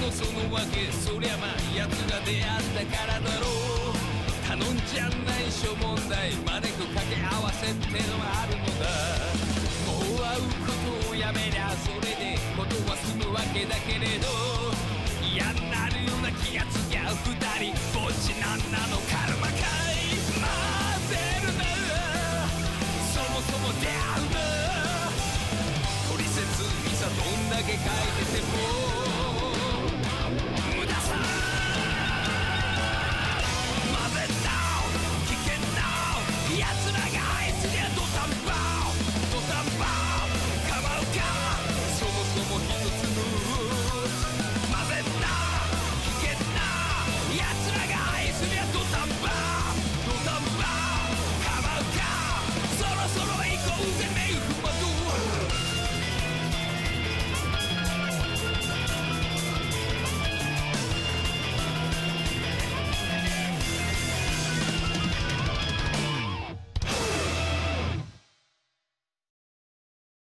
のそのわけ、そりゃまあ奴が出会ったからだろう。頼んじゃない諸問題までと掛け合わせってのはあるのだ。もう会うことをやめりゃそれでことは済むわけだけれど、嫌になるような気がつきゃ二人ぼっちなんなのカルマかい。混ぜるな、そもそも出会うな、取説にさどんだけ書いてても